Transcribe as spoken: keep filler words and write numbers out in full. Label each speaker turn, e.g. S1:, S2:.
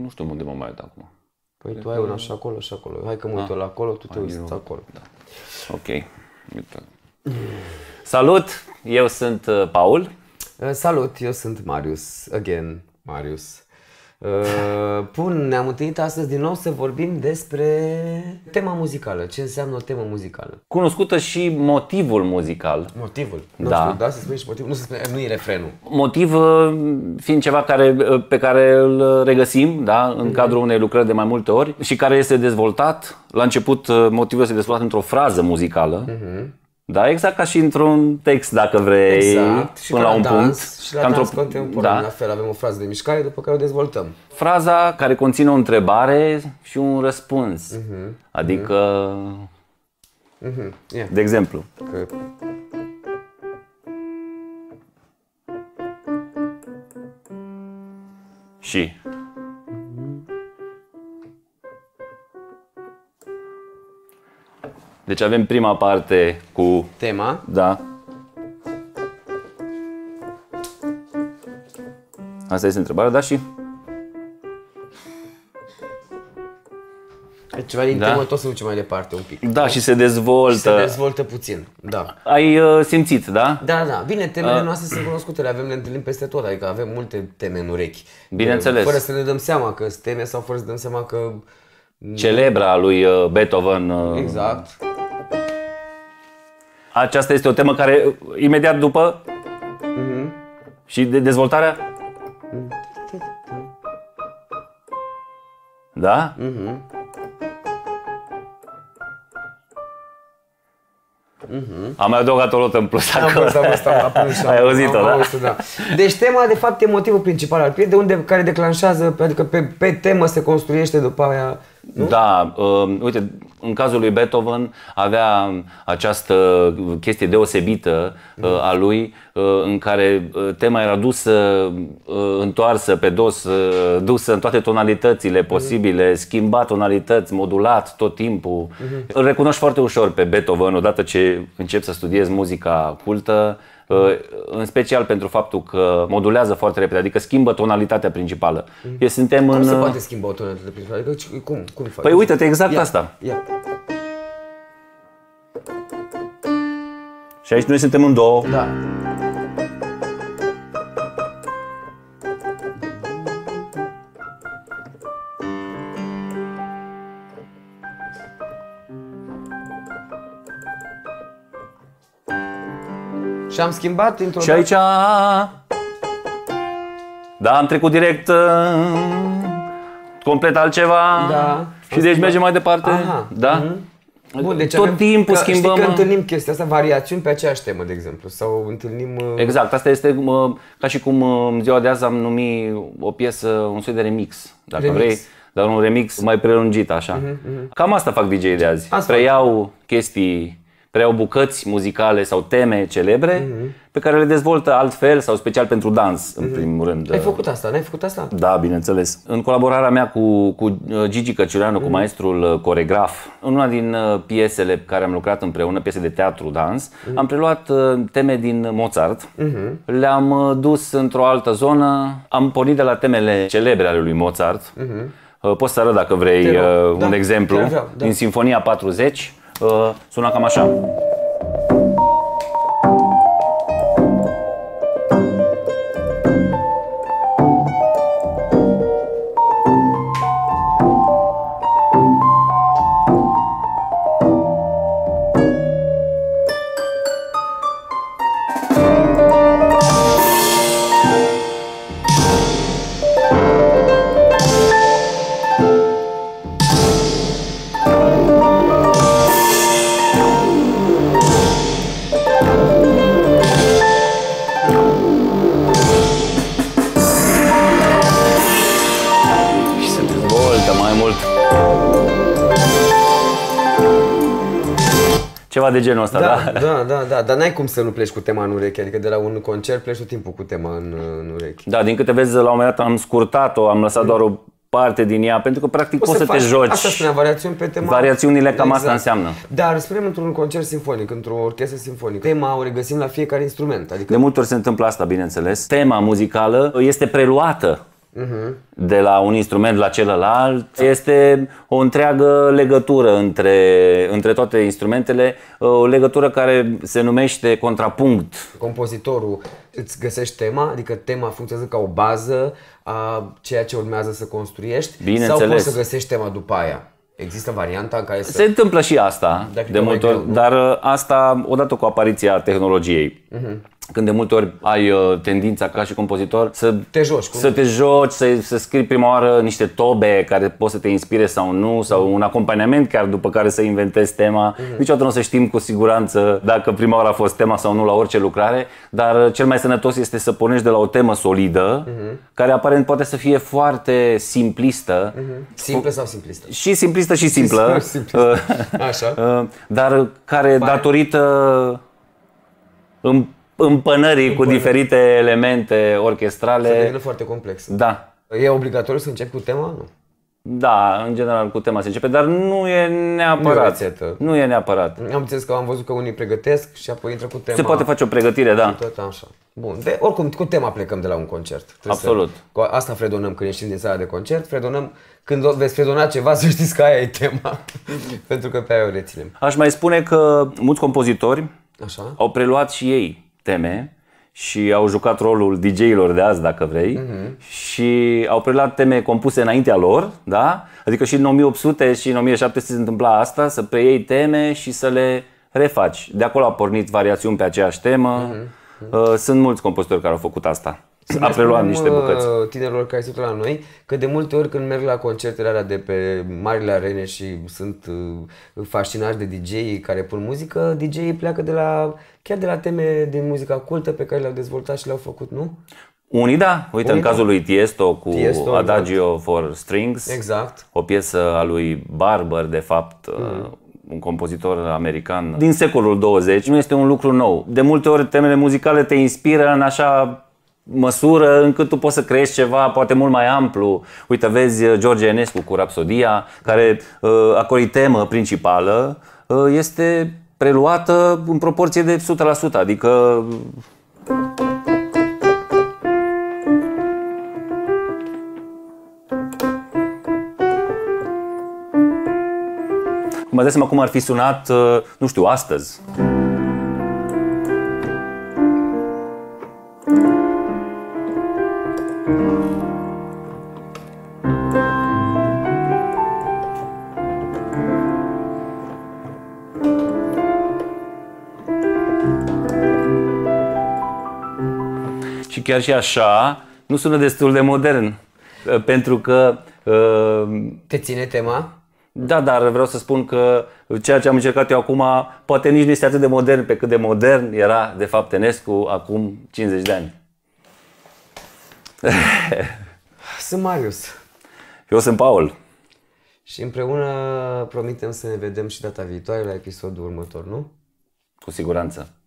S1: nu știu unde mă mai uit acum.
S2: Păi tu ai una și acolo și acolo. Hai că mă uit la acolo, tu te uiți acolo.
S1: Da. Ok. Uite. Salut, eu sunt Paul.
S2: Uh, salut, eu sunt Marius. Again, Marius. Uh, Bun, ne-am întâlnit astăzi din nou să vorbim despre tema muzicală. Ce înseamnă o temă muzicală?
S1: Cunoscută și motivul muzical.
S2: Motivul?
S1: Da.
S2: Nu știu, da, să spui și motivul, nu, se spune, nu e refrenul.
S1: Motiv fiind ceva care, pe care îl regăsim, da, în cadrul unei lucrări de mai multe ori și care este dezvoltat. La început motivul este dezvoltat într-o frază muzicală. Uh-huh. Da, exact ca și într-un text, dacă vrei,
S2: exact. Și
S1: până la un
S2: dans,
S1: punct.
S2: Și la dans contemporan, da. La fel, avem o frază de mișcare, după care o dezvoltăm.
S1: Fraza care conține o întrebare și un răspuns. Uh-huh. Adică,
S2: uh-huh. Yeah.
S1: de exemplu.
S2: Că...
S1: Și... Deci avem prima parte cu
S2: tema.
S1: Da. Asta este întrebarea, da, și...
S2: Ceva din
S1: da.
S2: temă tot se duce mai departe un pic.
S1: Da, și se dezvoltă. Și
S2: se dezvoltă puțin, da.
S1: Ai uh, simțit, da?
S2: Da, da. Bine, temele uh. noastre sunt cunoscute, le avem, le întâlnim peste tot, adică avem multe teme în urechi.
S1: Bineînțeles.
S2: Fără să ne dăm seama că sunt teme sau fără să ne dăm seama că...
S1: Celebra lui uh, Beethoven. Uh,
S2: exact.
S1: Aceasta este o temă care, imediat după, uh-huh. și de dezvoltarea... Da?
S2: Uh-huh.
S1: Uh-huh. Am mai adăugat o notă în plus
S2: acolo. Am văzut, am văzut, am aprins.
S1: Ai auzit-o, da?
S2: Auzit, da? Deci tema, de fapt, e motivul principal al piesei, de unde, care declanșează, adică pe, pe temă se construiește după aia, nu?
S1: Da, uh, uite, în cazul lui Beethoven avea această chestie deosebită uh, a lui, uh, în care uh, tema era dusă, uh, întoarsă pe dos, uh, dusă în toate tonalitățile posibile, uh-huh. schimbat tonalități, modulat tot timpul. Uh-huh. Îl recunoști foarte ușor pe Beethoven odată ce începi să studiezi muzica cultă, în special pentru faptul că modulează foarte repede, adică schimbă tonalitatea principală. Mm. Suntem
S2: cum
S1: în...
S2: se poate schimba o tonalitate principală? Adică, cum, cum faci?
S1: Păi uite-te, exact
S2: ia,
S1: asta.
S2: Ia.
S1: Și aici noi suntem în două.
S2: Da. Și am schimbat într-o
S1: Și aici... Da, am trecut direct uh, complet altceva.
S2: Da.
S1: Și deci mergem mai departe.
S2: Aha.
S1: Da?
S2: Mm-hmm. Bun, deci
S1: tot
S2: avem,
S1: timpul
S2: că,
S1: schimbăm.
S2: Știi că întâlnim chestia asta, variațiuni pe aceeași temă, de exemplu. Sau întâlnim... Uh...
S1: Exact, asta este uh, ca și cum uh, în ziua de azi am numit o piesă, un soi de remix, dacă
S2: remix.
S1: vrei. Dar un remix mai prelungit, așa.
S2: Uh-huh, uh-huh.
S1: Cam asta fac D J-ii de azi. Asta preiau chestii, preiau bucăți muzicale sau teme celebre uh-huh. pe care le dezvoltă altfel sau special pentru dans, uh-huh. în primul rând.
S2: Ai făcut asta? N-ai făcut asta?
S1: Da, bineînțeles. În colaborarea mea cu, cu Gigi Căciuleanu, uh-huh. cu maestrul coregraf, în una din piesele pe care am lucrat împreună, piese de teatru, dans, uh-huh. am preluat teme din Mozart, uh-huh. le-am dus într-o altă zonă, am pornit de la temele celebre ale lui Mozart. Uh-huh. Poți să arăt, dacă vrei, un da, exemplu vreau, da. din Sinfonia patruzeci, suna cam așa. Ceva de genul ăsta,
S2: da?
S1: Da,
S2: da, da, da. Dar n-ai cum să nu pleci cu tema în ureche, adică de la un concert pleci tot timpul cu tema în, în ureche.
S1: Da, din câte vezi, la un moment dat am scurtat-o, am lăsat mm. doar o parte din ea, pentru că practic poți, poți să, să te joci.
S2: Asta spunea, variațiuni pe tema.
S1: Variațiunile cam
S2: exact.
S1: asta înseamnă.
S2: Dar spunem într-un concert simfonic, într-o orchestră simfonică, tema o regăsim la fiecare instrument. Adică...
S1: De multe ori se întâmplă asta, bineînțeles. Tema muzicală este preluată uh-huh. de la un instrument la celălalt. Este o întreagă legătură între, între toate instrumentele, o legătură care se numește contrapunct.
S2: Compozitorul îți găsești tema, adică tema funcționează ca o bază a ceea ce urmează să construiești, sau poți să găsești tema după aia? Există varianta în care să...
S1: Se întâmplă și asta, de multe ori, dar asta odată cu apariția tehnologiei. Uh-huh. Când de multe ori ai uh, tendința ca și compozitor să
S2: te joci,
S1: să, te joci să, să scrii prima oară niște tobe care pot să te inspire sau nu, sau un acompaniament chiar după care să inventezi tema. Uh-huh. Niciodată nu o să știm cu siguranță dacă prima oară a fost tema sau nu la orice lucrare, dar cel mai sănătos este să pornești de la o temă solidă, uh-huh. care aparent poate să fie foarte simplistă.
S2: Uh-huh. Simplă sau simplistă?
S1: Și simplistă și simplă.
S2: simplistă. Așa.
S1: Dar care datorită împănării cu diferite elemente orchestrale...
S2: Se devine foarte complex.
S1: Da.
S2: E obligatoriu să începi cu tema? Nu.
S1: Da, în general cu tema se începe, dar nu e neapărat. Nu e, nu e neapărat.
S2: Am înțeles că am văzut că unii pregătesc și apoi intră cu tema.
S1: Se poate face o pregătire, da.
S2: Tot așa. Bun. De, oricum, cu tema plecăm de la un concert. Trebuie
S1: Absolut.
S2: Să, cu asta fredonăm când ieșim din sala de concert. Fredonăm, când veți fredona ceva, să știți că aia e tema. Pentru că pe aia o reținem.
S1: Aș mai spune că mulți compozitori
S2: așa.
S1: Au preluat și ei teme și au jucat rolul D J-ilor de azi, dacă vrei, uh-huh. și au preluat teme compuse înaintea lor, da? Adică și în o mie opt sute și în o mie șapte sute se întâmpla asta, să preiei teme și să le refaci. De acolo a pornit variațiuni pe aceeași temă. Uh-huh. Sunt mulți compozitori care au făcut asta. A preluat niște bucăți.
S2: Tinerilor care se uită la noi, că de multe ori când merg la concertele alea de pe marile arene și sunt fascinați de D J-ii care pun muzică, D J-ii pleacă de la, chiar de la teme din muzica cultă pe care le-au dezvoltat și le-au făcut, nu?
S1: Unii da, uite, Unii în cazul da. lui Tiesto cu Tiesto, Adagio exact. for Strings,
S2: exact.
S1: O piesă a lui Barber, de fapt, mm. un compozitor american din secolul douăzeci, nu este un lucru nou. De multe ori temele muzicale te inspiră în așa măsură încât tu poți să creezi ceva poate mult mai amplu. Uite, vezi George Enescu cu Rapsodia, care a cărui temă principală este preluată în proporție de o sută la sută, adică mă dai seama cum ar fi sunat, nu știu, astăzi. Și chiar și așa, nu sună destul de modern, pentru că...
S2: Te ține tema?
S1: Da, dar vreau să spun că ceea ce am încercat eu acum poate nici nu este atât de modern pe cât de modern era de fapt Enescu acum cincizeci de ani.
S2: Sunt Marius.
S1: Eu sunt Paul.
S2: Și împreună promitem să ne vedem și data viitoare la episodul următor, nu?
S1: Cu siguranță.